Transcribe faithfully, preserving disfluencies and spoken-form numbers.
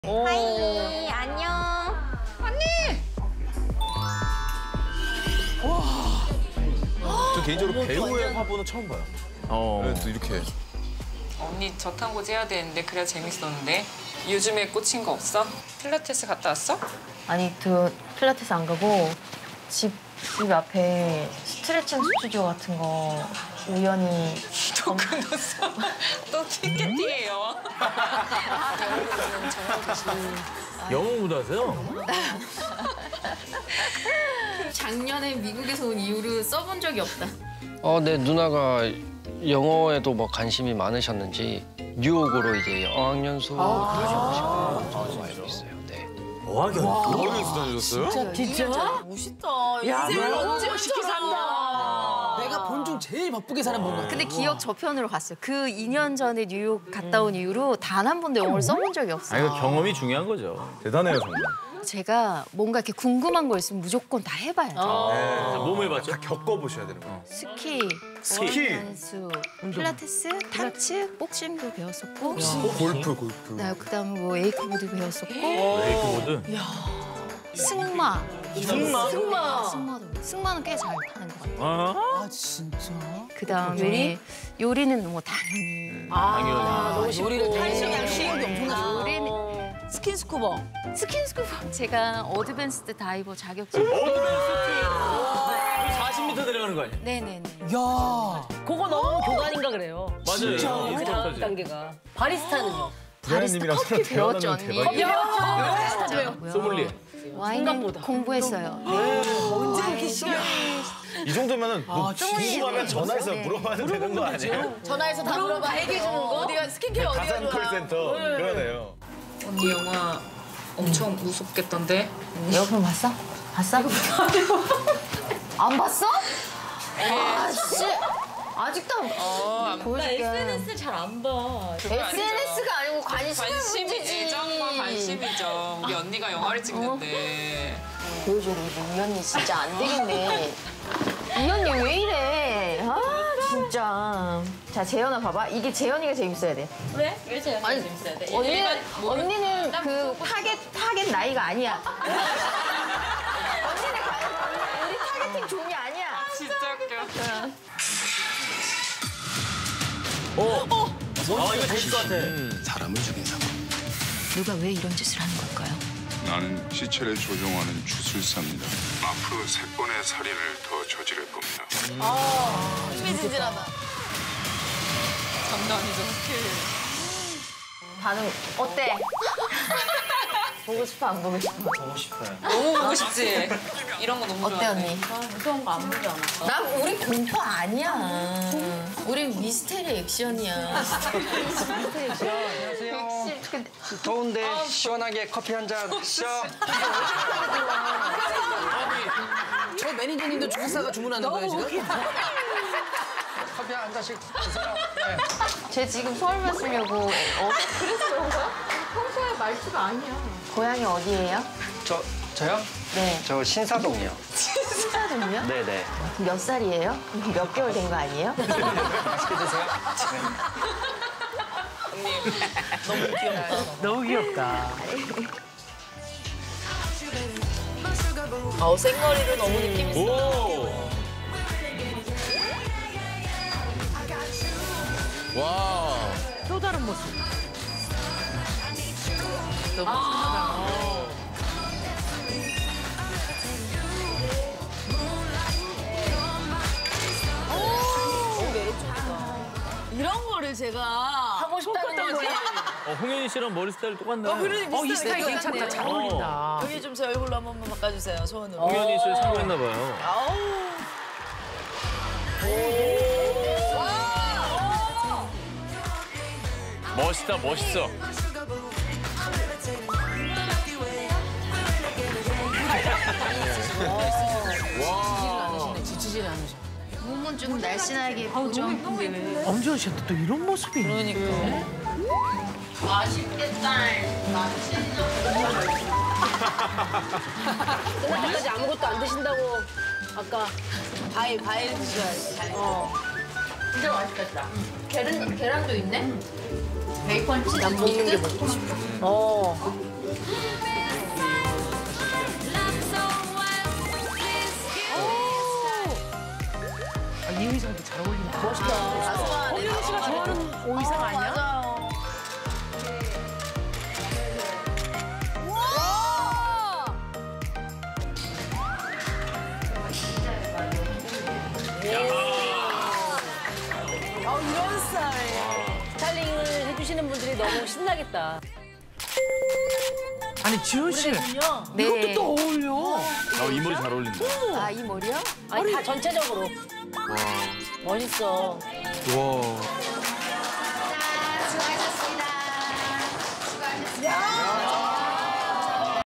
하이, 안녕. 언니! 와. 저 개인적으로 배우의 완전... 화보는 처음 봐요. 어. 네, 또 이렇게. 언니 저탄고지 해야 되는데 그래야 재밌었는데. 요즘에 꽂힌 거 없어? 필라테스 갔다 왔어? 아니, 그 필라테스 안 가고 집, 집 앞에 스트레칭 스튜디오 같은 거 우연히 또 끊었어? 또 티켓팅이에요. 영어 못하세요? 작년에 미국에서 온 이후로 써본 적이 없다. 어, 네, 누나가 영어에도 뭐 관심이 많으셨는지 뉴욕으로 이제 어학연 수 가시고 싶은 알고 있어요. 네. 어학연? 어학연수 다니셨어요? 진짜? 멋있다. 야, 인생을 너무 언제 멋있게 산다. 내가 본 중 제일 바쁘게 사는 분 같아. 근데 기억 저편으로 갔어요. 그 이 년 전에 뉴욕 갔다 온 이후로 단 한 번도 영어를 써본 적이 아, 없어요. 이거 경험이 중요한 거죠. 대단해요, 정말. 제가 뭔가 이렇게 궁금한 거 있으면 무조건 다 해봐야죠. 네. 몸을 봤죠? 다 겪어보셔야 되는 거예요. 스키, 스키. 원수, 필라테스, 타츠, 복싱도 배웠었고, 골프, 골프. 네, 그다음에 뭐 웨이크보드 배웠었고, 웨이크보드? 승마. 승마? 승마. 승마도. 승마는 꽤 잘 타는 것 같아요. 아, 아 진짜? 그다음에 요리? 요리는 뭐 당연히. 당연히. 너무 쉽고. 요리를 탈식이 아니라 실력이 엄청나죠. 요리는 스킨스쿠버. 스킨스쿠버. 제가 어드밴스드 다이버 자격증. 사십 미터 내려가는 거 아니야? 네네네. 야. 그거 넘으면 교관인가 그래요. 맞아요. 그 다음 단계가. 바리스타는요? 브라이언님이랑 커피 배웠죠, 대화하면 언니. 대박이에요. 진짜요? 소믈리에. 와인 생각보다. 공부했어요. 언제 이렇게 시간? 이 정도면은 뭐 궁금하면 전화해서 네. 물어봐도 되는 거 아니에요? 전화해서 다 물어봐. 얘기해 주는 거. 어디가 스킨케어 어디가 가산 좋아. 콜센터. 그러네요. 언니 영화 엄청 무섭겠던데? 여러분 봤어? 봤어? 안 봤어? 아, 씨. 아직도 안 보여줄게. 에스엔에스 잘 안 봐. 에스엔에스가 아니고 관심의 관심이 문제지. 애정과 관심이죠. 우리 언니가 영화를 찍는데. 보여줘, 우리 이 언니 진짜 안 되겠네. 이 언니 왜 이래? 아, 진짜. 자, 재현아 봐봐. 이게 재현이가 재밌어야 돼. 왜? 왜 제가 아니, 재밌어야 돼? 언니는, 언니는 그 타겟, 타겟 나이가 아니야. 언니는 가- 우리 타겟팅 종이 아니야. 진짜 웃겨. 어? 어? 아, 이거 재밌을 것 같아. 사람을 죽인 사건. 누가 왜 이런 짓을 하는 걸까요? 나는 시체를 조종하는 주술사입니다. 앞으로 세 건의 살인을 더 저지를 겁니다. 흥미진진하다. 장난 아니죠, 스킬. 반응 어때? 보고 싶어, 안 보고 싶어? 보고 싶어요. 너무 보고 싶지? 이런 거 너무 어때, 좋아해. 언니? 무서운 거 안 보지 않아? 난 우리 공포 아니야. 우린 미스테리 액션이야. 미스테리 액션. 안녕하세요. 근데 더운데 시원하게 커피 한 잔 셔. 저 매니저님도 주사가 주문하는 거예요 지금? 커피 한 잔씩 드세요. 네. 쟤 지금 서울만 쓰려고 어? 그래서 그런 거야? 평소에 말투가 아니야. 고향이 어디예요? 저, 저요? 네. 저 신사동이요. 신사동이요? 네네. 몇 살이에요? 몇 개월 된 거 아니에요? 맛있게 드세요. 언니, 너무 귀엽다. 너무 귀엽다. 어, 생머리로 너무 느낌 있어. 오! 와. 또 다른 모습. 너무 아 이런 거를 제가 하고 싶다는 거지. 어, 홍현희 씨랑 머리 스타일 똑같네. 어, 그러니 어, 이 비슷하게 스타일 괜찮다. 잘 어울린다. 여기 좀 제 얼굴로 한 번만 바꿔주세요, 손으로. 홍현희 씨를 참고했나 봐요. 아우. 멋있다, 멋있어. 지치질 않으셔. 몸은 좀 날씬하게 보죠. 엄지원 씨한테 또 이런 모습이. 그러니까. 맛있겠다. 그날까지 아무것도 안 드신다고 아까 과일, 과일 드셔야지. 어. 진짜 맛있겠다. 계란, 계란도 있네? 베이컨 치즈 먹는 게 먹고 싶어. 어. 멋있다. 홍윤희 씨가 좋아하는 의상 아니야? 맞아요. 어, 이런 스타일. 스타일링을 해주시는 분들이 너무 신나겠다. 아니 지현 씨 네. 이것도 또 어울려. 어, 이 머리 잘 어울린다. 아, 이 머리요? 아니, 다 전체적으로. 멋있어. 와. 수고하셨습니다. 수고하셨습니다.